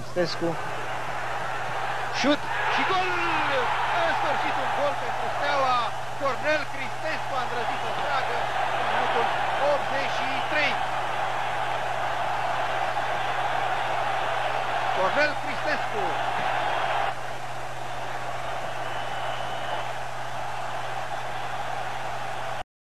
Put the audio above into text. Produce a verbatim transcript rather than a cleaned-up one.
Cristescu. Șut și gol! În sfârșit un gol pentru Steaua. Cornel Cristescu a îndrăzit să tragă în minutul optzeci și trei. Cornel Cristescu